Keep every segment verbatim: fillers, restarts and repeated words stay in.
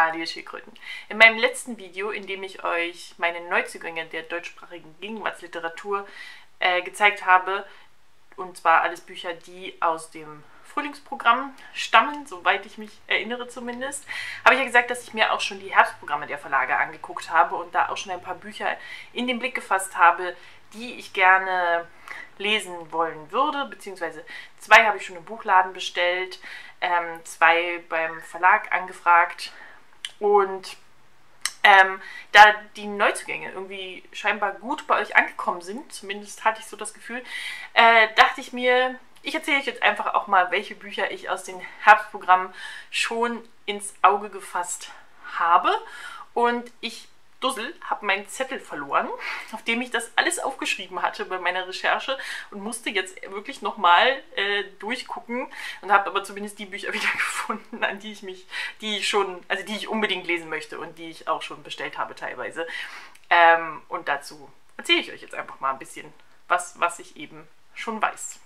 Hallo Schildkröten. In meinem letzten Video, in dem ich euch meine Neuzugänge der deutschsprachigen Gegenwartsliteratur äh, gezeigt habe, und zwar alles Bücher, die aus dem Frühlingsprogramm stammen, soweit ich mich erinnere zumindest, habe ich ja gesagt, dass ich mir auch schon die Herbstprogramme der Verlage angeguckt habe und da auch schon ein paar Bücher in den Blick gefasst habe, die ich gerne lesen wollen würde, beziehungsweise zwei habe ich schon im Buchladen bestellt, ähm, zwei beim Verlag angefragt und ähm, da die Neuzugänge irgendwie scheinbar gut bei euch angekommen sind, zumindest hatte ich so das Gefühl, äh, dachte ich mir, ich erzähle euch jetzt einfach auch mal, welche Bücher ich aus den Herbstprogrammen schon ins Auge gefasst habe. Und ich, Dussel, habe meinen Zettel verloren, auf dem ich das alles aufgeschrieben hatte bei meiner Recherche und musste jetzt wirklich nochmal äh, durchgucken und habe aber zumindest die Bücher wieder gefunden, an die ich mich, die ich schon, also die ich unbedingt lesen möchte und die ich auch schon bestellt habe teilweise. Ähm, und dazu erzähle ich euch jetzt einfach mal ein bisschen was, was ich eben schon weiß.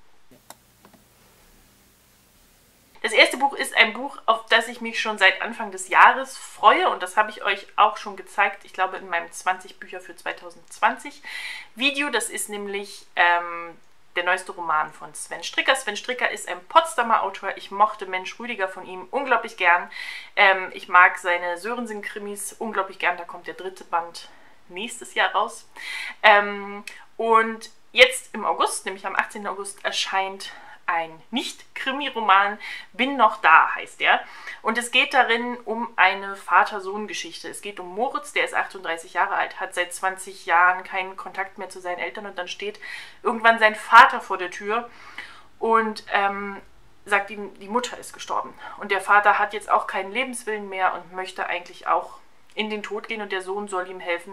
Das erste Buch ist ein Buch, auf das ich mich schon seit Anfang des Jahres freue und das habe ich euch auch schon gezeigt, ich glaube in meinem zwanzig Bücher für zweitausendzwanzig Video. Das ist nämlich ähm, der neueste Roman von Sven Stricker. Sven Stricker ist ein Potsdamer Autor. Ich mochte Mensch Rüdiger von ihm unglaublich gern. Ähm, ich mag seine Sörensen-Krimis unglaublich gern. Da kommt der dritte Band nächstes Jahr raus. Ähm, und jetzt im August, nämlich am achtzehnten August, erscheint ein Nicht-Krimi-Roman, Bin noch da, heißt der. Und es geht darin um eine Vater-Sohn-Geschichte. Es geht um Moritz, der ist achtunddreißig Jahre alt, hat seit zwanzig Jahren keinen Kontakt mehr zu seinen Eltern und dann steht irgendwann sein Vater vor der Tür und ähm, sagt ihm, die Mutter ist gestorben. Und der Vater hat jetzt auch keinen Lebenswillen mehr und möchte eigentlich auch in den Tod gehen und der Sohn soll ihm helfen,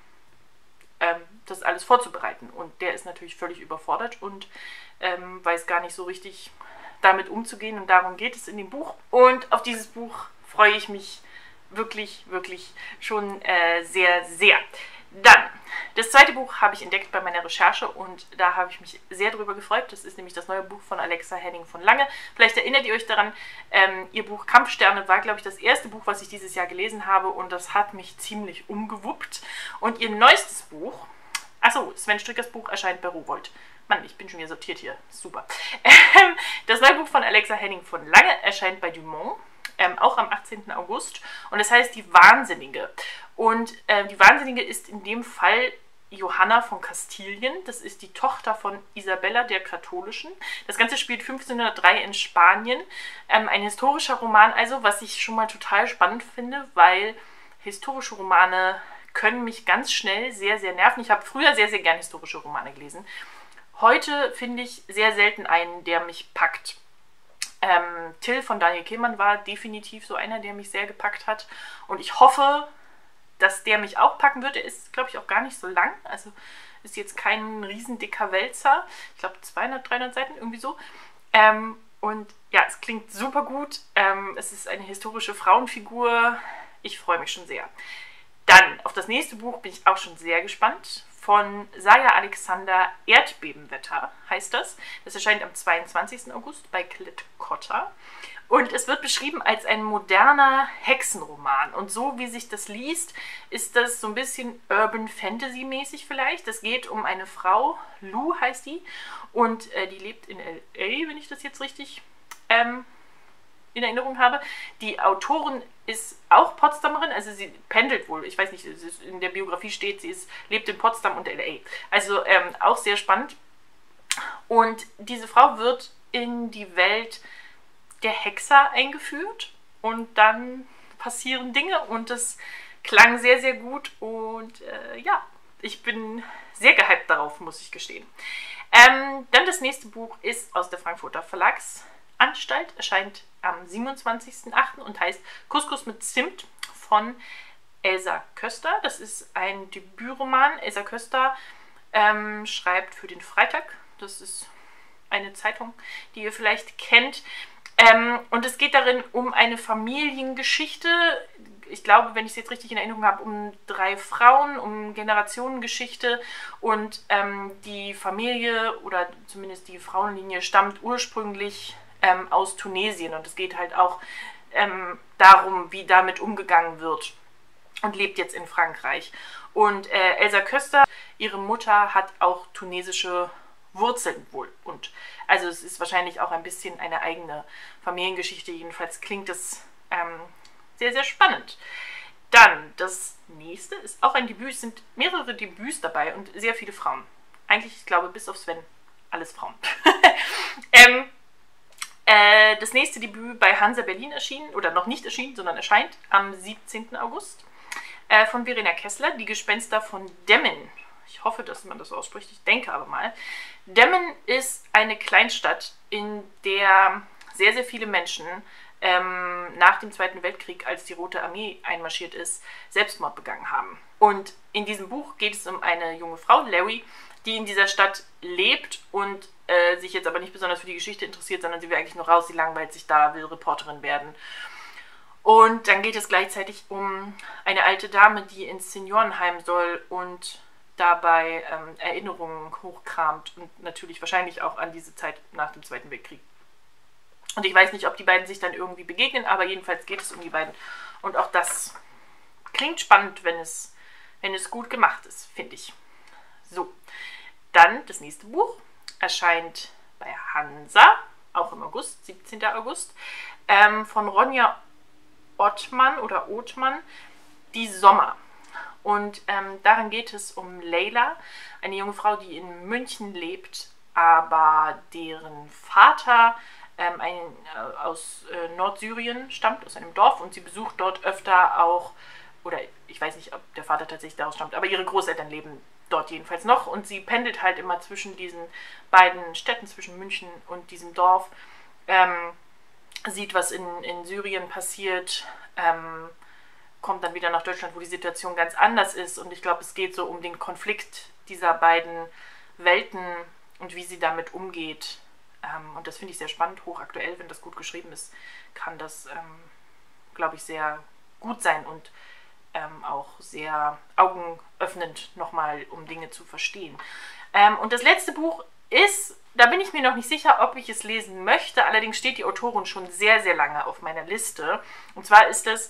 ähm, das alles vorzubereiten. Und der ist natürlich völlig überfordert und ähm, weiß gar nicht so richtig damit umzugehen und darum geht es in dem Buch. Und auf dieses Buch freue ich mich wirklich, wirklich schon äh, sehr, sehr. Dann, das zweite Buch habe ich entdeckt bei meiner Recherche und da habe ich mich sehr drüber gefreut. Das ist nämlich das neue Buch von Alexa Henning von Lange. Vielleicht erinnert ihr euch daran, ähm, ihr Buch Kampfsterne war, glaube ich, das erste Buch, was ich dieses Jahr gelesen habe und das hat mich ziemlich umgewuppt. Und ihr neuestes Buch, achso, Sven Strickers Buch erscheint bei Rowohlt. Mann, ich bin schon wieder sortiert hier. Super. Ähm, das neue Buch von Alexa Henning von Lange erscheint bei Dumont, ähm, auch am achtzehnten August. Und es heißt Die Wahnsinnige. Und äh, die Wahnsinnige ist in dem Fall Johanna von Kastilien. Das ist die Tochter von Isabella der Katholischen. Das Ganze spielt fünfzehnhundertdrei in Spanien. Ähm, ein historischer Roman also, was ich schon mal total spannend finde, weil historische Romane können mich ganz schnell sehr, sehr nerven. Ich habe früher sehr, sehr gern historische Romane gelesen. Heute finde ich sehr selten einen, der mich packt. Ähm, Till von Daniel Kehlmann war definitiv so einer, der mich sehr gepackt hat. Und ich hoffe, dass der mich auch packen wird. Er ist, glaube ich, auch gar nicht so lang. Also ist jetzt kein riesen dicker Wälzer. Ich glaube zweihundert, dreihundert Seiten, irgendwie so. Ähm, und ja, es klingt super gut. Ähm, es ist eine historische Frauenfigur. Ich freue mich schon sehr. Dann, auf das nächste Buch bin ich auch schon sehr gespannt. Von Saja Alexander, Erdbebenwetter heißt das. Das erscheint am zweiundzwanzigsten August bei Klett-Cotta. Und es wird beschrieben als ein moderner Hexenroman. Und so wie sich das liest, ist das so ein bisschen Urban Fantasy mäßig vielleicht. Es geht um eine Frau, Lou heißt die, und äh, die lebt in L A, wenn ich das jetzt richtig ähm, in Erinnerung habe. Die Autorin ist auch Potsdamerin, also sie pendelt wohl, ich weiß nicht, in der Biografie steht, sie ist, lebt in Potsdam und L A. Also ähm, auch sehr spannend. Und diese Frau wird in die Welt der Hexer eingeführt und dann passieren Dinge und das klang sehr, sehr gut und äh, ja, ich bin sehr gehypt darauf, muss ich gestehen. Ähm, dann das nächste Buch ist aus der Frankfurter Verlagsanstalt, erscheint am siebenundzwanzigsten achten und heißt Couscous mit Zimt von Elsa Köster. Das ist ein Debütroman. Elsa Köster ähm, schreibt für den Freitag. Das ist eine Zeitung, die ihr vielleicht kennt. Ähm, und es geht darin um eine Familiengeschichte. Ich glaube, wenn ich es jetzt richtig in Erinnerung habe, um drei Frauen, um Generationengeschichte. Und ähm, die Familie oder zumindest die Frauenlinie stammt ursprünglich ähm, aus Tunesien. Und es geht halt auch ähm, darum, wie damit umgegangen wird, und lebt jetzt in Frankreich. Und äh, Elsa Köster, ihre Mutter, hat auch tunesische Wurzeln wohl. Und also es ist wahrscheinlich auch ein bisschen eine eigene Familiengeschichte. Jedenfalls klingt es ähm, sehr, sehr spannend. Dann, das nächste ist auch ein Debüt. Es sind mehrere Debüts dabei und sehr viele Frauen. Eigentlich, ich glaube, bis auf Sven, alles Frauen. ähm, äh, das nächste Debüt bei Hansa Berlin erschienen, oder noch nicht erschienen, sondern erscheint am siebzehnten August. Äh, von Verena Kessler, Die Gespenster von Demmin. Ich hoffe, dass man das so ausspricht, ich denke aber mal. Demmin ist eine Kleinstadt, in der sehr, sehr viele Menschen ähm, nach dem Zweiten Weltkrieg, als die Rote Armee einmarschiert ist, Selbstmord begangen haben. Und in diesem Buch geht es um eine junge Frau, Larry, die in dieser Stadt lebt und äh, sich jetzt aber nicht besonders für die Geschichte interessiert, sondern sie will eigentlich nur raus, sie langweilt sich da, will Reporterin werden. Und dann geht es gleichzeitig um eine alte Dame, die ins Seniorenheim soll und dabei ähm, Erinnerungen hochkramt und natürlich wahrscheinlich auch an diese Zeit nach dem Zweiten Weltkrieg. Und ich weiß nicht, ob die beiden sich dann irgendwie begegnen, aber jedenfalls geht es um die beiden. Und auch das klingt spannend, wenn es, wenn es gut gemacht ist, finde ich. So, dann das nächste Buch erscheint bei Hansa, auch im August, siebzehnten August, ähm, von Ronja Ottmann oder Othmann, Die Sommer. Und ähm, darin geht es um Leila, eine junge Frau, die in München lebt, aber deren Vater ähm, ein, äh, aus äh, Nordsyrien stammt, aus einem Dorf, und sie besucht dort öfter auch, oder ich weiß nicht, ob der Vater tatsächlich daraus stammt, aber ihre Großeltern leben dort jedenfalls noch, und sie pendelt halt immer zwischen diesen beiden Städten, zwischen München und diesem Dorf, ähm, sieht, was in, in Syrien passiert, ähm, kommt dann wieder nach Deutschland, wo die Situation ganz anders ist, und ich glaube, es geht so um den Konflikt dieser beiden Welten und wie sie damit umgeht, ähm, und das finde ich sehr spannend, hochaktuell, wenn das gut geschrieben ist, kann das, ähm, glaube ich, sehr gut sein und ähm, auch sehr augenöffnend nochmal, um Dinge zu verstehen. Ähm, und das letzte Buch ist, da bin ich mir noch nicht sicher, ob ich es lesen möchte, allerdings steht die Autorin schon sehr, sehr lange auf meiner Liste, und zwar ist es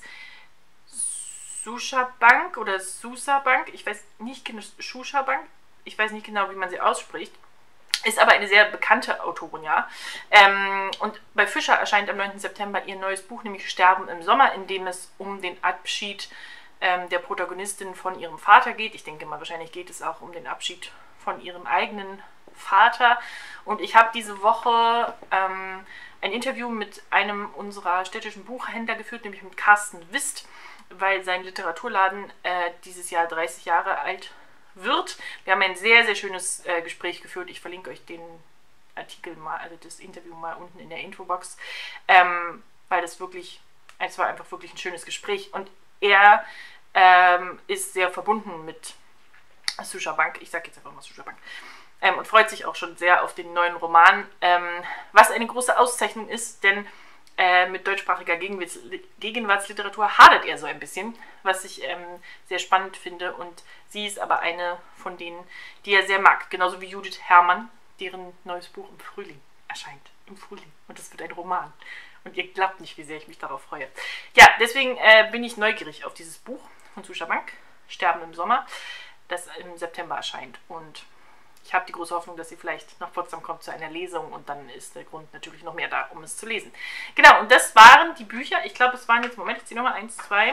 Shusha Bank oder Susa Bank, ich weiß nicht genau, Shusha Bank, ich weiß nicht genau, wie man sie ausspricht, ist aber eine sehr bekannte Autorin, ja. Ähm, und bei Fischer erscheint am neunten September ihr neues Buch, nämlich Sterben im Sommer, in dem es um den Abschied ähm, der Protagonistin von ihrem Vater geht. Ich denke mal, wahrscheinlich geht es auch um den Abschied von ihrem eigenen Vater. Und ich habe diese Woche ähm, ein Interview mit einem unserer städtischen Buchhändler geführt, nämlich mit Carsten Wist, weil sein Literaturladen äh, dieses Jahr dreißig Jahre alt wird. Wir haben ein sehr, sehr schönes äh, Gespräch geführt. Ich verlinke euch den Artikel mal, also das Interview mal unten in der Infobox, ähm, weil das wirklich, es war einfach wirklich ein schönes Gespräch. Und er ähm, ist sehr verbunden mit Shusha Bank, ich sage jetzt einfach mal Shusha Bank, ähm, und freut sich auch schon sehr auf den neuen Roman, ähm, was eine große Auszeichnung ist, denn Äh, mit deutschsprachiger Gegenwarts Gegenwartsliteratur hadert er so ein bisschen, was ich ähm, sehr spannend finde, und sie ist aber eine von denen, die er sehr mag, genauso wie Judith Herrmann, deren neues Buch im Frühling erscheint, im Frühling, und das wird ein Roman, und ihr glaubt nicht, wie sehr ich mich darauf freue. Ja, deswegen äh, bin ich neugierig auf dieses Buch von Shusha Bank, Sterben im Sommer, das im September erscheint, und ich habe die große Hoffnung, dass sie vielleicht nach Potsdam kommt zu einer Lesung, und dann ist der Grund natürlich noch mehr da, um es zu lesen. Genau, und das waren die Bücher. Ich glaube, es waren jetzt, Moment, jetzt die Nummer eins, zwei,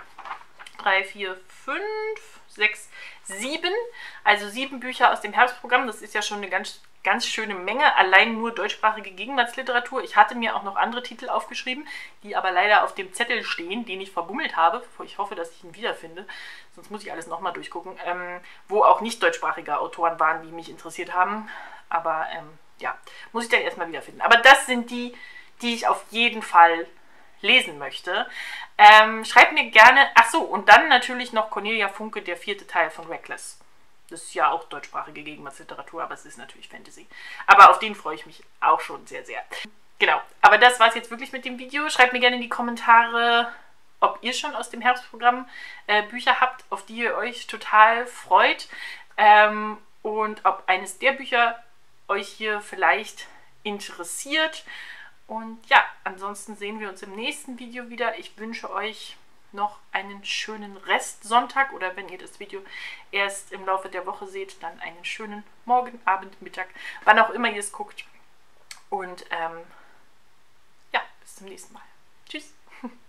drei, vier, fünf, sechs, sieben. Also sieben Bücher aus dem Herbstprogramm. Das ist ja schon eine ganz, ganz schöne Menge. Allein nur deutschsprachige Gegenwartsliteratur. Ich hatte mir auch noch andere Titel aufgeschrieben, die aber leider auf dem Zettel stehen, den ich verbummelt habe. Ich hoffe, dass ich ihn wiederfinde. Sonst muss ich alles nochmal durchgucken. Ähm, wo auch nicht deutschsprachige Autoren waren, die mich interessiert haben. Aber ähm, ja, muss ich dann erstmal wiederfinden. Aber das sind die, die ich auf jeden Fall lesen möchte. Ähm, schreibt mir gerne, ach so, und dann natürlich noch Cornelia Funke, der vierte Teil von Reckless. Das ist ja auch deutschsprachige Gegenwartsliteratur, aber es ist natürlich Fantasy. Aber auf den freue ich mich auch schon sehr, sehr. Genau, aber das war es jetzt wirklich mit dem Video. Schreibt mir gerne in die Kommentare, ob ihr schon aus dem Herbstprogramm äh, Bücher habt, auf die ihr euch total freut. Ähm, und ob eines der Bücher euch hier vielleicht interessiert. Und ja, ansonsten sehen wir uns im nächsten Video wieder. Ich wünsche euch noch einen schönen Restsonntag oder wenn ihr das Video erst im Laufe der Woche seht, dann einen schönen Morgen, Abend, Mittag, wann auch immer ihr es guckt. Und ähm, ja, bis zum nächsten Mal. Tschüss.